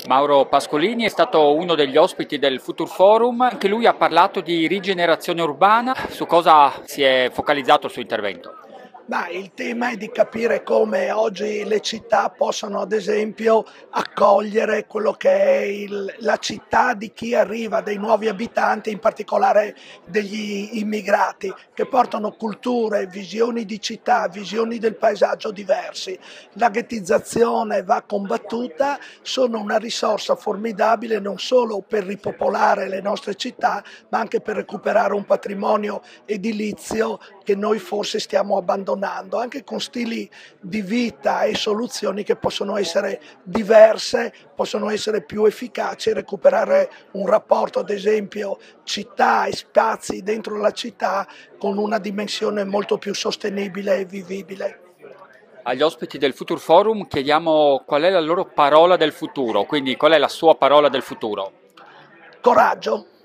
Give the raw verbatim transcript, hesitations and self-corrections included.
Mauro Pascolini è stato uno degli ospiti del Future Forum, anche lui ha parlato di rigenerazione urbana. Su cosa si è focalizzato il suo intervento? Ma il tema è di capire come oggi le città possano, ad esempio, accogliere quello che è il- la città di chi arriva, dei nuovi abitanti, in particolare degli immigrati, che portano culture, visioni di città, visioni del paesaggio diversi. La ghettizzazione va combattuta, sono una risorsa formidabile non solo per ripopolare le nostre città, ma anche per recuperare un patrimonio edilizio che noi forse stiamo abbandonando, anche con stili di vita e soluzioni che possono essere diverse, possono essere più efficaci, recuperare un rapporto, ad esempio, città e spazi dentro la città con una dimensione molto più sostenibile e vivibile. Agli ospiti del Future Forum chiediamo qual è la loro parola del futuro, quindi qual è la sua parola del futuro. Coraggio.